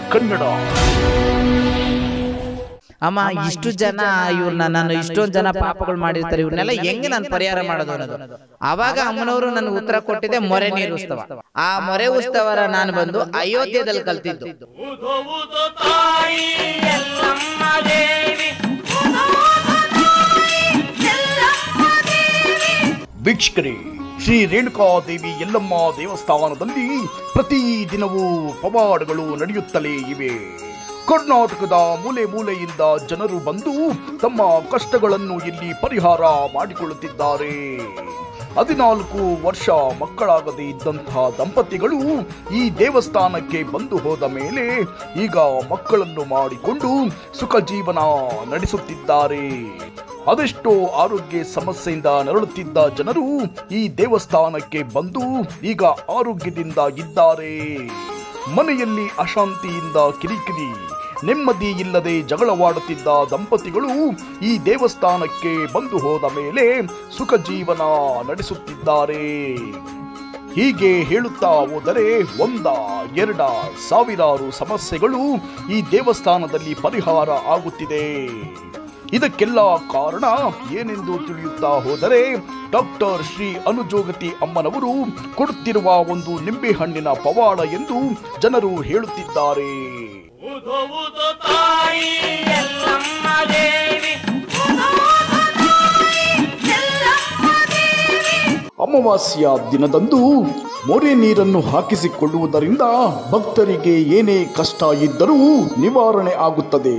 ಕನ್ನಡ. ಅಮ್ಮ ಇಷ್ಟು ಜನ ಇವ್ರನ್ನ ನಾನು ಇಷ್ಟೊಂದು ಜನ ಪಾಪಗಳು ಮಾಡಿರ್ತಾರೆ, ಇವ್ರನ್ನೆಲ್ಲ ಹೆಂಗೆ ನಾನು ಪರಿಹಾರ ಮಾಡೋದು ಅನ್ನೋದು. ಆವಾಗ ಅಮ್ಮನವರು ನನಗೆ ಉತ್ತರ ಕೊಟ್ಟಿದೆ, ಮೊರೆ ನೀರು ಉತ್ಸವ. ಆ ಮೊರೆ ಉತ್ಸವ ನಾನು ಬಂದು ಅಯೋಧ್ಯೆಯಲ್ಲಿ ಕಲ್ತಿದ್ದು. ವೀಕ್ಷಕರೇ, ಶ್ರೀ ರೇಣುಕಾದೇವಿ ಯಲ್ಲಮ್ಮ ದೇವಸ್ಥಾನದಲ್ಲಿ ಪ್ರತಿ ದಿನವೂ ಪವಾಡಗಳು ನಡೆಯುತ್ತಲೇ ಇವೆ. ಕರ್ನಾಟಕದ ಮೂಲೆ ಮೂಲೆಯಿಂದ ಜನರು ಬಂದು ತಮ್ಮ ಕಷ್ಟಗಳನ್ನು ಇಲ್ಲಿ ಪರಿಹಾರ ಮಾಡಿಕೊಳ್ಳುತ್ತಿದ್ದಾರೆ. 14 ವರ್ಷ ಮಕ್ಕಳಾಗದೇ ಇದ್ದಂತಹ ದಂಪತಿಗಳು ಈ ದೇವಸ್ಥಾನಕ್ಕೆ ಬಂದು ಹೋದ ಮೇಲೆ ಈಗ ಮಕ್ಕಳನ್ನು ಮಾಡಿಕೊಂಡು ಸುಖ ಜೀವನ ನಡೆಸುತ್ತಿದ್ದಾರೆ. ಅದೆಷ್ಟೋ ಆರೋಗ್ಯ ಸಮಸ್ಯೆಯಿಂದ ನರಳುತ್ತಿದ್ದ ಜನರು ಈ ದೇವಸ್ಥಾನಕ್ಕೆ ಬಂದು ಈಗ ಆರೋಗ್ಯದಿಂದ ಇದ್ದಾರೆ. ಮನೆಯಲ್ಲಿ ಅಶಾಂತಿಯಿಂದ ಕಿರಿಕಿರಿ, ನೆಮ್ಮದಿ ಇಲ್ಲದೆ ಜಗಳವಾಡುತ್ತಿದ್ದ ದಂಪತಿಗಳು ಈ ದೇವಸ್ಥಾನಕ್ಕೆ ಬಂದು ಹೋದ ಮೇಲೆ ಸುಖ ಜೀವನ ನಡೆಸುತ್ತಿದ್ದಾರೆ. ಹೀಗೆ ಹೇಳುತ್ತಾ ಹೋದರೆ 1, 2 ಸಾವಿರಾರು ಸಮಸ್ಯೆಗಳು ಈ ದೇವಸ್ಥಾನದಲ್ಲಿ ಪರಿಹಾರ ಆಗುತ್ತಿದೆ. ಇದಕ್ಕೆಲ್ಲ ಕಾರಣ ಏನೆಂದು ತಿಳಿಯುತ್ತಾ ಹೋದರೆ ಡಾಕ್ಟರ್ ಶ್ರೀ ಅನುಜೋಗತಿ ಅಮ್ಮನವರು ಕೊಡುತ್ತಿರುವ ಒಂದು ನಿಂಬೆಹಣ್ಣಿನ ಪವಾಡ ಎಂದು ಜನರು ಹೇಳುತ್ತಿದ್ದಾರೆ. ಅಮಾವಾಸ್ಯ ದಿನದಂದು ಮೊರೆ ನೀರನ್ನು ಹಾಕಿಸಿಕೊಳ್ಳುವುದರಿಂದ ಭಕ್ತರಿಗೆ ಏನೇ ಕಷ್ಟ ಇದ್ದರೂ ನಿವಾರಣೆ ಆಗುತ್ತದೆ.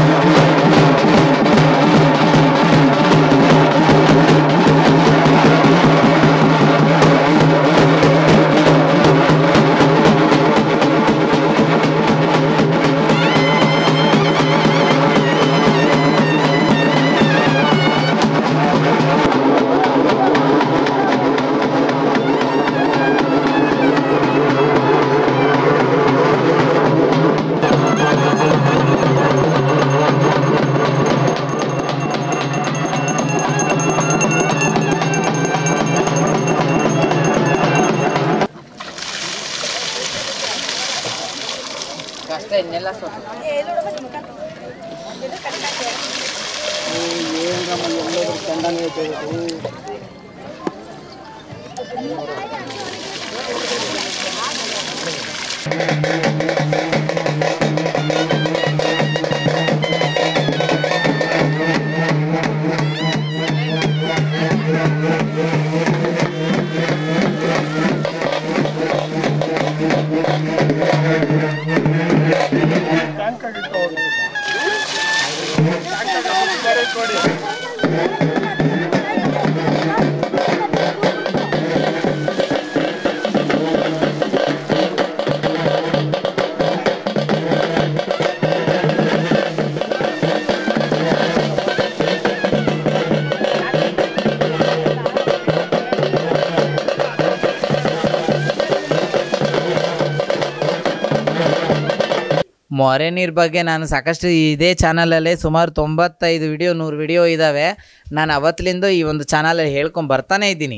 ಮೊರೆ ನೀರು ಬಗ್ಗೆ ನಾನು ಸಾಕಷ್ಟು ಇದೇ ಚಾನಲಲ್ಲೇ ಸುಮಾರು 95 ವಿಡಿಯೋ 100 ವಿಡಿಯೋ ಇದ್ದಾವೆ. ನಾನು ಅವತ್ತಲಿಂದ ಈ ಒಂದು ಚಾನಲಲ್ಲಿ ಹೇಳ್ಕೊಂಡು ಬರ್ತಾನೆ ಇದ್ದೀನಿ.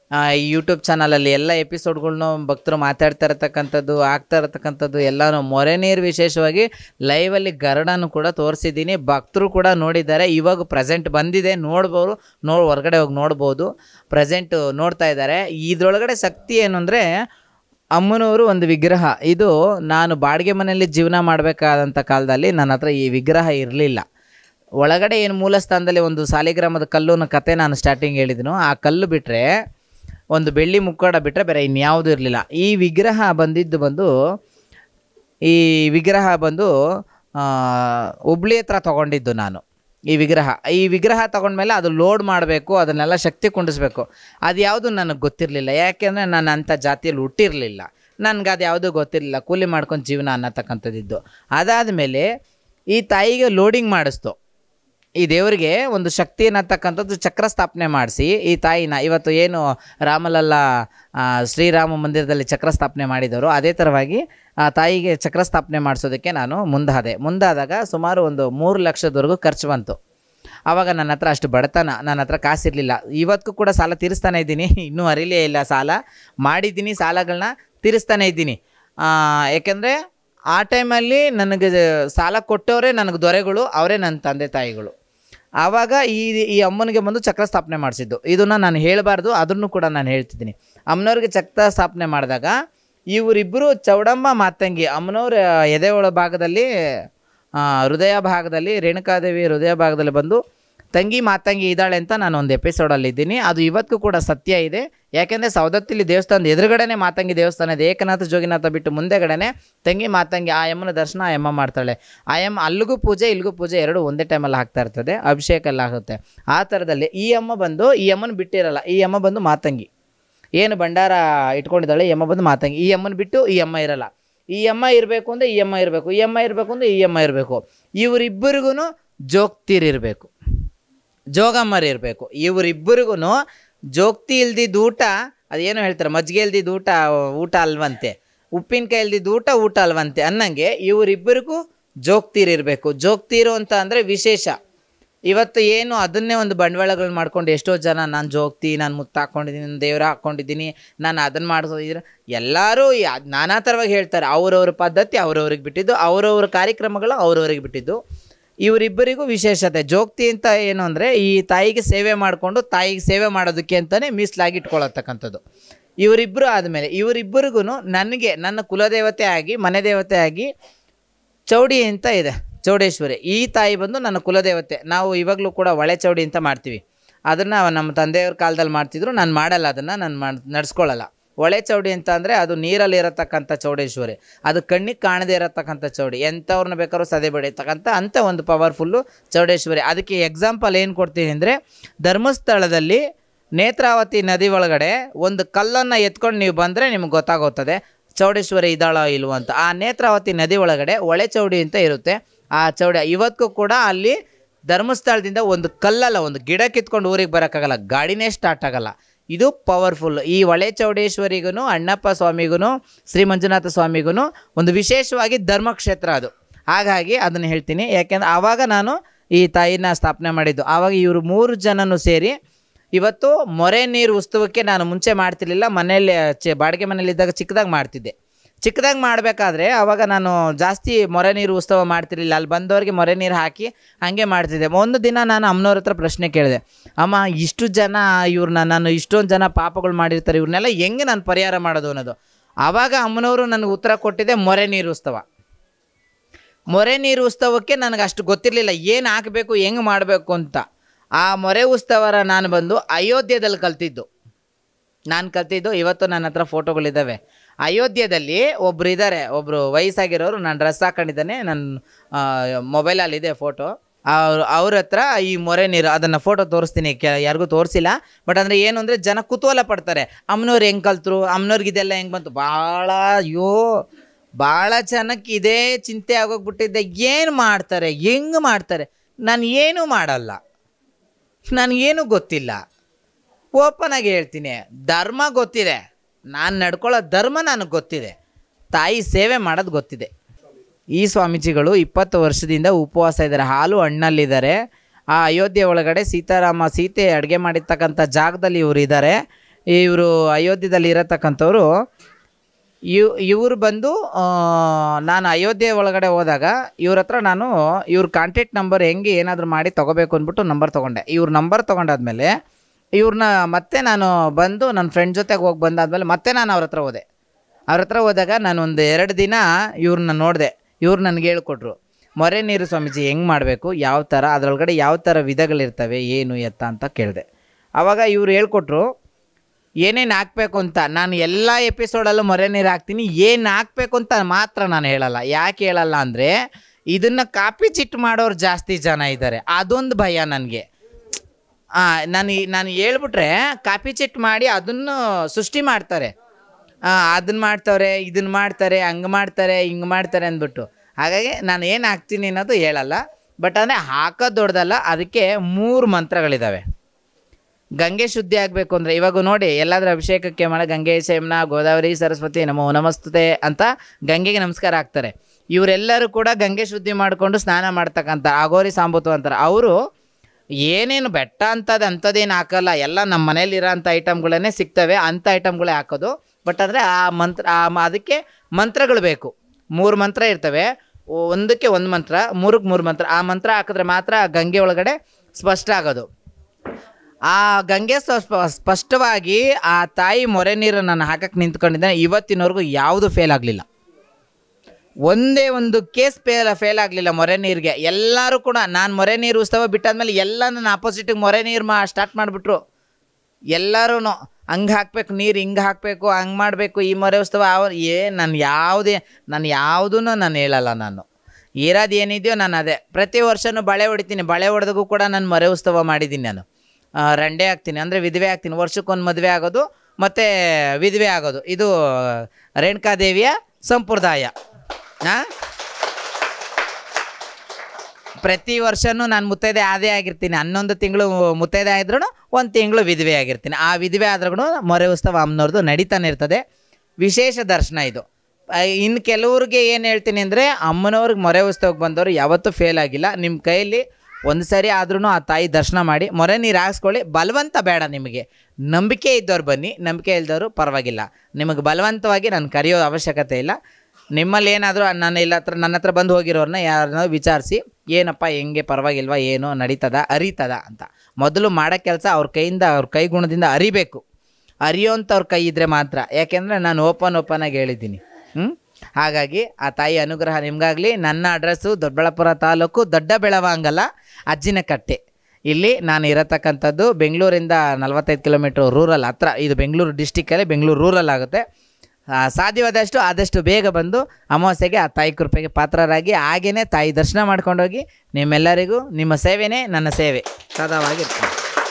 ಈ ಯೂಟ್ಯೂಬ್ ಚಾನಲಲ್ಲಿ ಎಲ್ಲ ಎಪಿಸೋಡ್ಗಳ್ನು ಭಕ್ತರು ಮಾತಾಡ್ತಾ ಇರತಕ್ಕಂಥದ್ದು, ಆಗ್ತಾ ಇರತಕ್ಕಂಥದ್ದು ಎಲ್ಲನೂ ಮೊರೆ ನೀರು ವಿಶೇಷವಾಗಿ ಲೈವಲ್ಲಿ ಗರುಡನ್ನು ಕೂಡ ತೋರಿಸಿದ್ದೀನಿ. ಭಕ್ತರು ಕೂಡ ನೋಡಿದ್ದಾರೆ. ಇವಾಗ ಪ್ರೆಸೆಂಟ್ ಬಂದಿದೆ, ನೋಡ್ಬೋದು, ಹೊರಗಡೆ ಹೋಗಿ ನೋಡ್ಬೋದು. ಪ್ರೆಸೆಂಟ್ ನೋಡ್ತಾ ಇದ್ದಾರೆ. ಇದರೊಳಗಡೆ ಶಕ್ತಿ ಏನು ಅಂದರೆ, ಅಮ್ಮನವರು ಒಂದು ವಿಗ್ರಹ. ಇದು ನಾನು ಬಾಡಿಗೆ ಮನೆಯಲ್ಲಿ ಜೀವನ ಮಾಡಬೇಕಾದಂಥ ಕಾಲದಲ್ಲಿ ನನ್ನ ಹತ್ರ ಈ ವಿಗ್ರಹ ಇರಲಿಲ್ಲ. ಒಳಗಡೆ ಏನು ಮೂಲ ಸ್ಥಾನದಲ್ಲಿ ಒಂದು ಸಾಲಿಗ್ರಾಮದ ಕಲ್ಲುನ ಕತೆ ನಾನು ಸ್ಟಾರ್ಟಿಂಗ್ ಹೇಳಿದನು. ಆ ಕಲ್ಲು ಬಿಟ್ಟರೆ, ಒಂದು ಬೆಳ್ಳಿ ಮುಕ್ಕಡ ಬಿಟ್ಟರೆ ಬೇರೆ ಇನ್ಯಾವುದೂ ಇರಲಿಲ್ಲ. ಈ ವಿಗ್ರಹ ಬಂದು ಹುಬ್ಳಿ ಹತ್ರ ತೊಗೊಂಡಿದ್ದು ನಾನು. ಈ ವಿಗ್ರಹ ತೊಗೊಂಡ್ಮೇಲೆ ಅದು ಲೋಡ್ ಮಾಡಬೇಕು, ಅದನ್ನೆಲ್ಲ ಶಕ್ತಿ ಕುಂಡಿಸ್ಬೇಕು. ಅದು ಯಾವುದು ನನಗೆ ಗೊತ್ತಿರಲಿಲ್ಲ. ಯಾಕೆಂದರೆ ನಾನು ಅಂಥ ಜಾತಿಯಲ್ಲಿ ಹುಟ್ಟಿರಲಿಲ್ಲ. ನನಗೆ ಅದು ಯಾವುದೂ ಗೊತ್ತಿರಲಿಲ್ಲ. ಕೂಲಿ ಮಾಡ್ಕೊಂಡು ಜೀವನ ಅನ್ನತಕ್ಕಂಥದ್ದಿದ್ದು. ಅದಾದಮೇಲೆ ಈ ತಾಯಿಗೆ ಲೋಡಿಂಗ್ ಮಾಡಿಸ್ತು. ಈ ದೇವರಿಗೆ ಒಂದು ಶಕ್ತಿ ಅನ್ನತಕ್ಕಂಥದ್ದು ಚಕ್ರ ಸ್ಥಾಪನೆ ಮಾಡಿಸಿ ಈ ತಾಯಿನ ಇವತ್ತು ಏನು ರಾಮಲಲ್ಲ ಶ್ರೀರಾಮ ಮಂದಿರದಲ್ಲಿ ಚಕ್ರ ಸ್ಥಾಪನೆ ಮಾಡಿದವರು, ಅದೇ ಥರವಾಗಿ ಆ ತಾಯಿಗೆ ಚಕ್ರ ಸ್ಥಾಪನೆ ಮಾಡಿಸೋದಕ್ಕೆ ನಾನು ಮುಂದಾದಾಗ ಸುಮಾರು ಒಂದು 3 ಲಕ್ಷದವರೆಗೂ ಖರ್ಚು ಬಂತು. ಆವಾಗ ನನ್ನ ಹತ್ರ ಅಷ್ಟು ಬಡತನ, ನನ್ನ ಹತ್ರ ಕಾಸಿರಲಿಲ್ಲ. ಇವತ್ತು ಕೂಡ ಸಾಲ ತೀರಿಸ್ತಾನೆ ಇದ್ದೀನಿ. ಇನ್ನೂ ಅರಿಲೇ ಇಲ್ಲ, ಸಾಲ ಮಾಡಿದ್ದೀನಿ, ಸಾಲಗಳನ್ನ ತೀರಿಸ್ತಾನೆ ಇದ್ದೀನಿ. ಯಾಕೆಂದರೆ ಆ ಟೈಮಲ್ಲಿ ನನಗೆ ಸಾಲ ಕೊಟ್ಟವರೇ ನನಗೆ ದೊರೆಗಳು, ಅವರೇ ನನ್ನ ತಂದೆ ತಾಯಿಗಳು. ಆವಾಗ ಈ ಅಮ್ಮನಿಗೆ ಬಂದು ಚಕ್ರ ಸ್ಥಾಪನೆ ಮಾಡಿಸಿದ್ದು. ಇದನ್ನು ನಾನು ಹೇಳಬಾರ್ದು, ಅದನ್ನು ಕೂಡ ನಾನು ಹೇಳ್ತಿದ್ದೀನಿ. ಅಮ್ಮನವ್ರಿಗೆ ಚಕ್ರ ಸ್ಥಾಪನೆ ಮಾಡಿದಾಗ ಇವರಿಬ್ಬರು ಚೌಡಮ್ಮ ಮಾತಂಗಿ, ಅಮ್ಮನವ್ರ ಎದೆ ಒಳ ಭಾಗದಲ್ಲಿ ಹೃದಯ ಭಾಗದಲ್ಲಿ, ರೇಣುಕಾದೇವಿ ಹೃದಯ ಭಾಗದಲ್ಲಿ ಬಂದು ತಂಗಿ ಮಾತಂಗಿ ಇದ್ದಾಳೆ ಅಂತ ನಾನು ಒಂದು ಎಪಿಸೋಡಲ್ಲಿದ್ದೀನಿ. ಅದು ಇವತ್ತಿಗೂ ಕೂಡ ಸತ್ಯ ಇದೆ. ಯಾಕೆಂದರೆ ಸವದತ್ತಿಲಿ ದೇವಸ್ಥಾನದ ಎದುರುಗಡೆನೆ ಮಾತಂಗಿ ದೇವಸ್ಥಾನ ಇದೆ. ಏಕನಾಥ ಜೋಗಿನಾಥ ಬಿಟ್ಟು ಮುಂದೆಗಡೆನೆ ತಂಗಿ ಮಾತಂಗಿ, ಆ ಯಮ್ಮನ ದರ್ಶನ ಆ ಯಮ್ಮ ಮಾಡ್ತಾಳೆ. ಆ ಯಮ್ಮ ಅಲ್ಲಿಗೂ ಪೂಜೆ ಇಲ್ಲಿಗೂ ಪೂಜೆ ಎರಡು ಒಂದೇ ಟೈಮಲ್ಲಿ ಆಗ್ತಾ ಇರ್ತದೆ, ಅಭಿಷೇಕ ಎಲ್ಲ ಆಗುತ್ತೆ. ಆ ಥರದಲ್ಲಿ ಈ ಅಮ್ಮ ಬಂದು ಈ ಅಮ್ಮನ ಬಿಟ್ಟಿರಲ್ಲ. ಈ ಅಮ್ಮ ಬಂದು ಮಾತಂಗಿ, ಏನು ಭಂಡಾರ ಇಟ್ಕೊಂಡಿದ್ದಾಳೆ ಈ ಅಮ್ಮ ಬಂದು ಮಾತಂಗಿ. ಈ ಅಮ್ಮನ ಬಿಟ್ಟು ಈ ಅಮ್ಮ ಇರಲ್ಲ. ಈ ಅಮ್ಮ ಇರಬೇಕು ಅಂದರೆ ಈ ಅಮ್ಮ ಇರಬೇಕು, ಈ ಅಮ್ಮ ಇರಬೇಕು ಅಂದರೆ ಈ ಅಮ್ಮ ಇರಬೇಕು. ಇವರಿಬ್ಬರಿಗೂ ಜೋಗ್ತೀರಿರಬೇಕು, ಜೋಗಮ್ಮರು ಇರಬೇಕು. ಇವರಿಬ್ಬರಿಗೂ ಜೋಗ್ತಿ ಇಲ್ದಿದ್ದು ಊಟ, ಅದೇನೋ ಹೇಳ್ತಾರೆ, ಮಜ್ಜಿಗೆ ಇಲ್ದಿದ್ದು ಊಟ ಅಲ್ವಂತೆ, ಉಪ್ಪಿನಕಾಯಿ ಇಲ್ದಿದ್ದು ಊಟ ಅಲ್ವಂತೆ ಅನ್ನಂಗೆ ಇವರಿಬ್ಬರಿಗೂ ಜೋಗ್ತೀರಿರಬೇಕು. ಜೋಗ್ತೀರು ಅಂತ ಅಂದರೆ ವಿಶೇಷ. ಇವತ್ತು ಏನು ಅದನ್ನೇ ಒಂದು ಬಂಡವಾಳಗಳು ಮಾಡ್ಕೊಂಡು ಎಷ್ಟೋ ಜನ ನಾನು ಜೋಗ್ತಿ, ನಾನು ಮುತ್ತು ಹಾಕ್ಕೊಂಡಿದ್ದೀನಿ, ನಾನು ದೇವ್ರ ಹಾಕ್ಕೊಂಡಿದ್ದೀನಿ, ನಾನು ಅದನ್ನು ಮಾಡ್ಕೊಂಡಿದ್ದೀನಿ, ಎಲ್ಲರೂ ನಾನಾ ಥರವಾಗಿ ಹೇಳ್ತಾರೆ. ಅವ್ರವ್ರ ಪದ್ಧತಿ ಅವ್ರವ್ರಿಗೆ ಬಿಟ್ಟಿದ್ದು, ಅವ್ರವ್ರ ಕಾರ್ಯಕ್ರಮಗಳು ಅವ್ರವ್ರಿಗೆ ಬಿಟ್ಟಿದ್ದು. ಇವರಿಬ್ಬರಿಗೂ ವಿಶೇಷತೆ. ಜೋಗ್ತಿ ಅಂತ ಏನು ಅಂದರೆ ಈ ತಾಯಿಗೆ ಸೇವೆ ಮಾಡಿಕೊಂಡು ತಾಯಿಗೆ ಸೇವೆ ಮಾಡೋದಕ್ಕೆ ಅಂತಲೇ ಮೀಸಲಾಗಿ ಇಟ್ಕೊಳ್ಳತಕ್ಕಂಥದ್ದು. ಇವರಿಬ್ಬರು ಆದಮೇಲೆ ಇವರಿಬ್ಬರಿಗೂ ನನಗೆ ನನ್ನ ಕುಲದೇವತೆ ಆಗಿ ಮನೆ ದೇವತೆ ಆಗಿ ಚೌಡಿ ಅಂತ ಇದೆ, ಚೌಡೇಶ್ವರಿ. ಈ ತಾಯಿ ಬಂದು ನನ್ನ ಕುಲದೇವತೆ. ನಾವು ಇವಾಗಲೂ ಕೂಡ ಒಳೆ ಚೌಡಿ ಅಂತ ಮಾಡ್ತೀವಿ. ಅದನ್ನು ನಮ್ಮ ತಂದೆಯವ್ರ ಕಾಲದಲ್ಲಿ ಮಾಡ್ತಿದ್ರು, ನಾನು ಮಾಡಲ್ಲ, ಅದನ್ನು ನಾನು ನಡೆಸ್ಕೊಳ್ಳಲ್ಲ. ಒಳೆ ಚೌಡಿ ಅಂತ ಅಂದರೆ ಅದು ನೀರಲ್ಲಿ ಇರತಕ್ಕಂಥ ಚೌಡೇಶ್ವರಿ, ಅದು ಕಣ್ಣಿಗೆ ಕಾಣದೇ ಇರತಕ್ಕಂಥ ಚೌಡಿ. ಎಂಥವ್ರನ್ನ ಬೇಕಾದ್ರೂ ಸದೆ ಬಡಿಯತಕ್ಕಂಥ ಅಂಥ ಒಂದು ಪವರ್ಫುಲ್ಲು ಚೌಡೇಶ್ವರಿ. ಅದಕ್ಕೆ ಎಕ್ಸಾಂಪಲ್ ಏನು ಕೊಡ್ತೀನಿ ಅಂದರೆ, ಧರ್ಮಸ್ಥಳದಲ್ಲಿ ನೇತ್ರಾವತಿ ನದಿ ಒಳಗಡೆ ಒಂದು ಕಲ್ಲನ್ನು ಎತ್ಕೊಂಡು ನೀವು ಬಂದರೆ ನಿಮ್ಗೆ ಗೊತ್ತಾಗೋಗ್ತದೆ ಚೌಡೇಶ್ವರಿ ಇದ್ದಾಳೋ ಇಲ್ವೋ ಅಂತ. ಆ ನೇತ್ರಾವತಿ ನದಿ ಒಳಗಡೆ ಒಳೆ ಚೌಡಿ ಅಂತ ಇರುತ್ತೆ. ಆ ಚೌಡಿ ಇವತ್ತಿಗೂ ಕೂಡ ಅಲ್ಲಿ ಧರ್ಮಸ್ಥಳದಿಂದ ಒಂದು ಕಲ್ಲಲ್ಲ, ಒಂದು ಗಿಡ ಕಿತ್ಕೊಂಡು ಊರಿಗೆ ಬರೋಕ್ಕಾಗಲ್ಲ, ಗಾಡಿನೇ ಸ್ಟಾರ್ಟ್ ಆಗಲ್ಲ. ಇದು ಪವರ್ಫುಲ್. ಈ ಒಳೆ ಚೌಡೇಶ್ವರಿಗೂ ಅಣ್ಣಪ್ಪ ಸ್ವಾಮಿಗೂ ಶ್ರೀ ಮಂಜುನಾಥ ಸ್ವಾಮಿಗೂ ಒಂದು ವಿಶೇಷವಾಗಿ ಧರ್ಮಕ್ಷೇತ್ರ ಅದು. ಹಾಗಾಗಿ ಅದನ್ನು ಹೇಳ್ತೀನಿ. ಯಾಕೆಂದರೆ ಆವಾಗ ನಾನು ಈ ತಾಯಿನ ಸ್ಥಾಪನೆ ಮಾಡಿದ್ದು. ಆವಾಗ ಇವರು 3 ಜನನೂ ಸೇರಿ ಇವತ್ತು ಮೊರೆ ನೀರು ಉತ್ಸವಕ್ಕೆ ನಾನು ಮುಂಚೆ ಮಾಡ್ತಿರ್ಲಿಲ್ಲ. ಮನೆಯಲ್ಲಿ ಬಾಡಿಗೆ ಮನೇಲಿದ್ದಾಗ ಚಿಕ್ಕದಾಗಿ ಮಾಡ್ತಿದ್ದೆ. ಚಿಕ್ಕದಾಗಿ ಮಾಡಬೇಕಾದ್ರೆ ಆವಾಗ ನಾನು ಜಾಸ್ತಿ ಮೊರೆ ನೀರು ಉತ್ಸವ ಮಾಡ್ತಿರ್ಲಿಲ್ಲ. ಅಲ್ಲಿ ಬಂದವ್ರಿಗೆ ಮೊರೆ ನೀರು ಹಾಕಿ ಹಾಗೆ ಮಾಡ್ತಿದ್ದೆ. ಒಂದು ದಿನ ನಾನು ಅಮ್ಮನವ್ರ ಹತ್ರ ಪ್ರಶ್ನೆ ಕೇಳಿದೆ, ಅಮ್ಮ ಇಷ್ಟು ಜನ ಇವ್ರನ್ನ ನಾನು ಇಷ್ಟೊಂದು ಜನ ಪಾಪಗಳು ಮಾಡಿರ್ತಾರೆ, ಇವ್ರನ್ನೆಲ್ಲ ಹೆಂಗೆ ನಾನು ಪರಿಹಾರ ಮಾಡೋದು ಅನ್ನೋದು. ಆವಾಗ ಅಮ್ಮನವರು ನನಗೆ ಉತ್ತರ ಕೊಟ್ಟಿದ್ದೆ ಮೊರೆ ನೀರು ಉತ್ಸವ. ಮೊರೆ ನೀರು ಉತ್ಸವಕ್ಕೆ ನನಗೆ ಅಷ್ಟು ಗೊತ್ತಿರಲಿಲ್ಲ ಏನು ಹಾಕಬೇಕು ಹೆಂಗೆ ಮಾಡಬೇಕು ಅಂತ. ಆ ಮೊರೆ ಉತ್ಸವರ ನಾನು ಬಂದು ಅಯೋಧ್ಯದಲ್ಲಿ ಕಲ್ತಿದ್ದು. ಇವತ್ತು ನನ್ನ ಹತ್ರ ಫೋಟೋಗಳಿದ್ದಾವೆ. ಅಯೋಧ್ಯದಲ್ಲಿ ಒಬ್ಬರು ಇದ್ದಾರೆ, ಒಬ್ಬರು ವಯಸ್ಸಾಗಿರೋರು, ನಾನು ಡ್ರೆಸ್ ಹಾಕೊಂಡಿದ್ದಾನೆ, ನನ್ನ ಮೊಬೈಲಲ್ಲಿದೆ ಫೋಟೋ. ಅವ್ರ ಹತ್ರ ಈ ಮೊರೆ ನೀರು ಅದನ್ನು ಫೋಟೋ ತೋರಿಸ್ತೀನಿ, ಯಾರಿಗೂ ತೋರಿಸಿಲ್ಲ. ಬಟ್ ಅಂದರೆ ಏನು ಅಂದರೆ ಜನ ಕುತೂಹಲ ಪಡ್ತಾರೆ, ಅಮ್ಮನವ್ರು ಹೆಂಗೆ ಕಲ್ತರು, ಅಮ್ಮನವ್ರಿಗೆ ಇದೆಲ್ಲ ಹೆಂಗೆ ಬಂತು. ಭಾಳ ಜನಕ್ಕೆ ಇದೇ ಚಿಂತೆ ಆಗೋಗ್ಬಿಟ್ಟಿದ್ದೆ, ಏನು ಮಾಡ್ತಾರೆ ಹೆಂಗೆ ಮಾಡ್ತಾರೆ. ನಾನು ಏನೂ ಮಾಡಲ್ಲ, ನನಗೇನು ಗೊತ್ತಿಲ್ಲ. ಓಪನ್ ಆಗಿ ಹೇಳ್ತೀನಿ, ಧರ್ಮ ಗೊತ್ತಿದೆ, ನಾನು ನಡ್ಕೊಳ್ಳೋ ಧರ್ಮ ನನಗೆ ಗೊತ್ತಿದೆ, ತಾಯಿ ಸೇವೆ ಮಾಡೋದು ಗೊತ್ತಿದೆ. ಈ ಸ್ವಾಮೀಜಿಗಳು 20 ವರ್ಷದಿಂದ ಉಪವಾಸ ಇದ್ದಾರೆ, ಹಾಲು ಹಣ್ಣಲ್ಲಿದ್ದಾರೆ. ಆ ಅಯೋಧ್ಯೆ ಒಳಗಡೆ ಸೀತೆ ಅಡುಗೆ ಮಾಡಿರ್ತಕ್ಕಂಥ ಜಾಗದಲ್ಲಿ ಇವರು ಇದ್ದಾರೆ. ಇವರು ಅಯೋಧ್ಯದಲ್ಲಿ ಇರತಕ್ಕಂಥವ್ರು. ಇವರು ಬಂದು ನಾನು ಅಯೋಧ್ಯೆ ಒಳಗಡೆ ಹೋದಾಗ ಇವ್ರ ಹತ್ರ ನಾನು ಇವ್ರ ಕಾಂಟ್ಯಾಕ್ಟ್ ನಂಬರ್ ಹೆಂಗೆ ಏನಾದರೂ ಮಾಡಿ ತೊಗೋಬೇಕು ಅಂದ್ಬಿಟ್ಟು ನಂಬರ್ ತೊಗೊಂಡೆ. ಇವ್ರ ನಂಬರ್ ತೊಗೊಂಡಾದ್ಮೇಲೆ ಇವ್ರನ್ನ ಮತ್ತೆ ನಾನು ಬಂದು ನನ್ನ ಫ್ರೆಂಡ್ ಜೊತೆಗೆ ಹೋಗಿ ಬಂದಾದ್ಮೇಲೆ ಮತ್ತೆ ನಾನು ಅವ್ರ ಹತ್ರ ಹೋದಾಗ ನಾನು ಒಂದು 2 ದಿನ ಇವ್ರನ್ನ ನೋಡಿದೆ. ಇವ್ರು ನನಗೆ ಹೇಳ್ಕೊಟ್ರು ಮೊರೆ ನೀರು ಸ್ವಾಮೀಜಿ ಹೆಂಗೆ ಮಾಡಬೇಕು, ಯಾವ ಥರ ಅದರೊಳಗಡೆ ಯಾವ ಥರ ವಿಧಗಳಿರ್ತವೆ, ಏನು ಎತ್ತ ಅಂತ ಕೇಳಿದೆ. ಆವಾಗ ಇವ್ರು ಹೇಳ್ಕೊಟ್ರು ಏನೇನು ಹಾಕಬೇಕು ಅಂತ. ನಾನು ಎಲ್ಲ ಎಪಿಸೋಡಲ್ಲೂ ಮೊರೆ ನೀರು ಹಾಕ್ತೀನಿ, ಏನು ಹಾಕಬೇಕು ಅಂತ ಮಾತ್ರ ನಾನು ಹೇಳಲ್ಲ. ಯಾಕೆ ಹೇಳಲ್ಲ ಅಂದರೆ ಇದನ್ನು ಕಾಪಿ ಚಿಟ್ ಮಾಡೋರು ಜಾಸ್ತಿ ಜನ ಇದ್ದಾರೆ, ಅದೊಂದು ಭಯ ನನಗೆ. ನಾನು ಹೇಳ್ಬಿಟ್ರೆ ಕಾಪಿ ಚಿಟ್ ಮಾಡಿ ಅದನ್ನು ಸೃಷ್ಟಿ ಮಾಡ್ತಾರೆ, ಅದನ್ನು ಮಾಡ್ತವ್ರೆ, ಇದನ್ನು ಮಾಡ್ತಾರೆ, ಹಂಗೆ ಮಾಡ್ತಾರೆ, ಹಿಂಗೆ ಮಾಡ್ತಾರೆ ಅಂದ್ಬಿಟ್ಟು. ಹಾಗಾಗಿ ನಾನು ಏನು ಹಾಕ್ತೀನಿ ಅನ್ನೋದು ಹೇಳಲ್ಲ. ಬಟ್ ಅಂದರೆ ಹಾಕೋದು ದೊಡ್ಡದಲ್ಲ. ಅದಕ್ಕೆ 3 ಮಂತ್ರಗಳಿದ್ದಾವೆ. ಗಂಗೆ ಶುದ್ಧಿ ಆಗಬೇಕು ಅಂದರೆ ಇವಾಗ ನೋಡಿ ಎಲ್ಲಾದರೂ ಅಭಿಷೇಕಕ್ಕೆ ಮಾಡಿ ಗಂಗೆ ಶೇಮ್ನ ಗೋದಾವರಿ ಸರಸ್ವತಿ ನಮೋ ನಮಸ್ತುತೆ ಅಂತ ಗಂಗೆಗೆ ನಮಸ್ಕಾರ ಹಾಕ್ತಾರೆ. ಇವರೆಲ್ಲರೂ ಕೂಡ ಗಂಗೆ ಶುದ್ಧಿ ಮಾಡಿಕೊಂಡು ಸ್ನಾನ ಮಾಡ್ತಕ್ಕಂಥ ಅಗೋರಿ ಸಾಂಬುತು ಅಂತಾರೆ. ಅವರು ಏನೇನು ಬೆಟ್ಟ ಅಂಥದ್ದೇನು ಹಾಕಲ್ಲ, ಎಲ್ಲ ನಮ್ಮ ಮನೇಲಿರೋ ಅಂಥ ಐಟಮ್ಗಳನ್ನೇ ಸಿಗ್ತವೆ, ಅಂಥ ಐಟಮ್ಗಳೇ ಹಾಕೋದು. ಬಟ್ ಅಂದರೆ ಆ ಮಂತ್ರ ಅದಕ್ಕೆ ಮಂತ್ರಗಳು ಬೇಕು. 3 ಮಂತ್ರ ಇರ್ತವೆ, ಒಂದಕ್ಕೆ ಒಂದು ಮಂತ್ರ, 3ಕ್ಕೆ 3 ಮಂತ್ರ. ಆ ಮಂತ್ರ ಹಾಕಿದ್ರೆ ಮಾತ್ರ ಗಂಗೆ ಒಳಗಡೆ ಸ್ಪಷ್ಟ ಆಗೋದು. ಆ ಗಂಗೆ ಸ್ಪಷ್ಟವಾಗಿ ಆ ತಾಯಿ ಮೊರೆ ನೀರು ನಾನು ಹಾಕಕ್ಕೆ ನಿಂತ್ಕೊಂಡಿದ್ದೇನೆ. ಇವತ್ತಿನವರೆಗೂ ಯಾವುದು ಫೇಲ್ ಆಗಲಿಲ್ಲ, ಒಂದೇ ಒಂದು ಕೇಸ್ ಫೇಲ್ ಆಗಲಿಲ್ಲ ಮೊರೆ ನೀರಿಗೆ. ಎಲ್ಲರೂ ಕೂಡ ನಾನು ಮೊರೆ ನೀರು ಉತ್ಸವ ಬಿಟ್ಟಾದ್ಮೇಲೆ ಎಲ್ಲ ನನ್ನ ಆಪೋಸಿಟಿಗೆ ಮೊರೆ ನೀರು ಸ್ಟಾರ್ಟ್ ಮಾಡಿಬಿಟ್ರು. ಎಲ್ಲರೂ ಹಂಗೆ ಹಾಕಬೇಕು ನೀರು, ಹಿಂಗೆ ಹಾಕಬೇಕು, ಹಂಗೆ ಮಾಡಬೇಕು, ಈ ಮೊರೆ ಉತ್ಸವ ನಾನು ಯಾವುದೂ ನಾನು ಹೇಳಲ್ಲ. ನಾನು ಇರೋದು ಏನಿದೆಯೋ ನಾನು ಅದೇ. ಪ್ರತಿ ವರ್ಷವೂ ಬಳೆ ಹೊಡಿತೀನಿ. ಬಳೆ ಹೊಡೆದಾಗೂ ಕೂಡ ನಾನು ಮೊರೆ ಉತ್ಸವ ಮಾಡಿದ್ದೀನಿ. ನಾನು ರಂಡೆ ಆಗ್ತೀನಿ, ಅಂದರೆ ವಿಧವೆ ಆಗ್ತೀನಿ. ವರ್ಷಕ್ಕೊಂದು ಮದುವೆ ಆಗೋದು ಮತ್ತು ವಿಧವೆ ಆಗೋದು, ಇದು ರೇಣುಕಾದೇವಿಯ ಸಂಪ್ರದಾಯ. ಪ್ರತಿ ವರ್ಷವೂ ನಾನು ಮುತ್ತೈದೆ ಆದೇ ಆಗಿರ್ತೀನಿ. 11 ತಿಂಗಳು ಮುತ್ತೈದೆ ಆಗಿದ್ರೂ 1 ತಿಂಗಳು ವಿಧವೆ ಆಗಿರ್ತೀನಿ. ಆ ವಿಧವೆ ಆದ್ರೂ ಮೊರೆ ಉತ್ಸವ ಅಮ್ಮನವ್ರದ್ದು ನಡೀತಾನೆ ಇರ್ತದೆ. ವಿಶೇಷ ದರ್ಶನ ಇದು. ಇನ್ನು ಕೆಲವ್ರಿಗೆ ಏನು ಹೇಳ್ತೀನಿ ಅಂದರೆ, ಅಮ್ಮನವ್ರಿಗೆ ಮೊರೆ ಉತ್ಸವಕ್ಕೆ ಬಂದವರು ಯಾವತ್ತೂ ಫೇಲ್ ಆಗಿಲ್ಲ. ನಿಮ್ಮ ಕೈಯಲ್ಲಿ ಒಂದು ಸರಿ ಆದ್ರೂ ಆ ತಾಯಿ ದರ್ಶನ ಮಾಡಿ ಮೊರೆ ನೀರು ಹಾಕ್ಸ್ಕೊಳ್ಳಿ. ಬಲವಂತ ಬೇಡ, ನಿಮಗೆ ನಂಬಿಕೆ ಇದ್ದವ್ರು ಬನ್ನಿ, ನಂಬಿಕೆ ಇಲ್ದವರು ಪರವಾಗಿಲ್ಲ. ನಿಮಗೆ ಬಲವಂತವಾಗಿ ನಾನು ಕರೆಯೋ ಅವಶ್ಯಕತೆ ಇಲ್ಲ. ನಿಮ್ಮಲ್ಲಿ ಏನಾದರೂ ನನ್ನ ಹತ್ರ ಬಂದು ಹೋಗಿರೋರನ್ನ ಯಾರನ್ನ ವಿಚಾರಿಸಿ, ಏನಪ್ಪ ಹೆಂಗೆ ಪರವಾಗಿಲ್ವಾ, ಏನೋ ನಡೀತದ ಅರಿತದ ಅಂತ ಮೊದಲು ಮಾಡೋ ಕೆಲಸ ಅವ್ರ ಕೈಯಿಂದ, ಅವ್ರ ಕೈ ಗುಣದಿಂದ ಅರಿಬೇಕು. ಅರಿಯೋಂಥವ್ರ ಕೈ ಇದ್ದರೆ ಮಾತ್ರ. ಯಾಕೆಂದರೆ ನಾನು ಓಪನ್ ಆಗಿ ಹೇಳಿದ್ದೀನಿ. ಹಾಗಾಗಿ ಆ ತಾಯಿ ಅನುಗ್ರಹ ನಿಮಗಾಗಲಿ. ನನ್ನ ಅಡ್ರೆಸ್ಸು ದೊಡ್ಡಬಳ್ಳಾಪುರ ತಾಲೂಕು ದೊಡ್ಡಬೆಳವಂಗಲ ಅಜ್ಜಿನಕಟ್ಟೆ. ಇಲ್ಲಿ ನಾನು ಇರತಕ್ಕಂಥದ್ದು ಬೆಂಗಳೂರಿಂದ 45 ಕಿಲೋಮೀಟ್ರ್ ರೂರಲ್ ಹತ್ರ. ಇದು ಬೆಂಗಳೂರು ಡಿಸ್ಟಿಕ್ಕಲ್ಲಿ, ಬೆಂಗಳೂರು ರೂರಲ್ ಆಗುತ್ತೆ. ಆದಷ್ಟು ಬೇಗ ಬಂದು ಅಮಾವಾಸ್ಯೆಗೆ ಆ ತಾಯಿ ಕೃಪೆಗೆ ಪಾತ್ರರಾಗಿ, ಹಾಗೇ ತಾಯಿ ದರ್ಶನ ಮಾಡ್ಕೊಂಡೋಗಿ. ನಿಮ್ಮೆಲ್ಲರಿಗೂ ನಿಮ್ಮ ಸೇವೆನೇ ನನ್ನ ಸೇವೆ ಸದಾವಾಗಿರ್ತೀನಿ.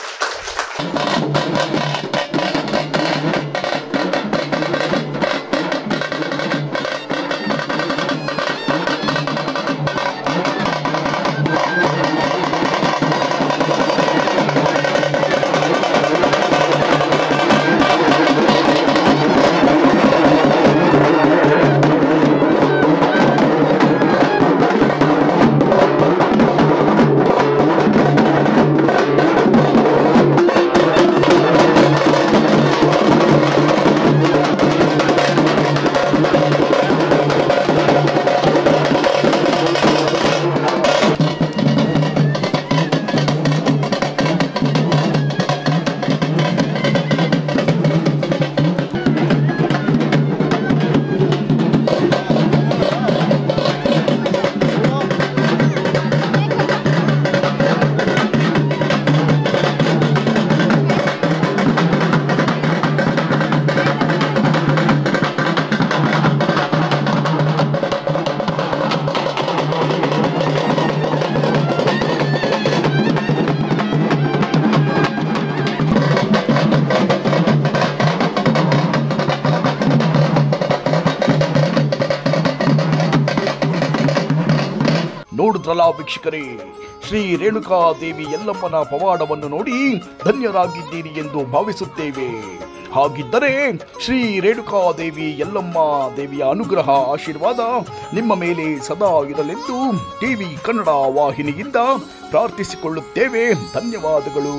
ನೋಡಿದ್ರಲ್ಲ ವೀಕ್ಷಕರೇ, ಶ್ರೀ ರೇಣುಕಾದೇವಿ ಯಲ್ಲಮ್ಮನ ಪವಾಡವನ್ನು ನೋಡಿ ಧನ್ಯರಾಗಿದ್ದೀರಿ ಎಂದು ಭಾವಿಸುತ್ತೇವೆ. ಹಾಗಿದ್ದರೆ ಶ್ರೀ ರೇಣುಕಾದೇವಿ ಯಲ್ಲಮ್ಮ ದೇವಿಯ ಅನುಗ್ರಹ ಆಶೀರ್ವಾದ ನಿಮ್ಮ ಮೇಲೆ ಸದಾ ಇರಲೆಂದು ಟಿವಿ ಕನ್ನಡ ವಾಹಿನಿಯಿಂದ ಪ್ರಾರ್ಥಿಸಿಕೊಳ್ಳುತ್ತೇವೆ. ಧನ್ಯವಾದಗಳು.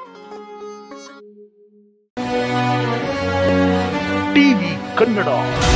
ಟಿವಿ ಕನ್ನಡ.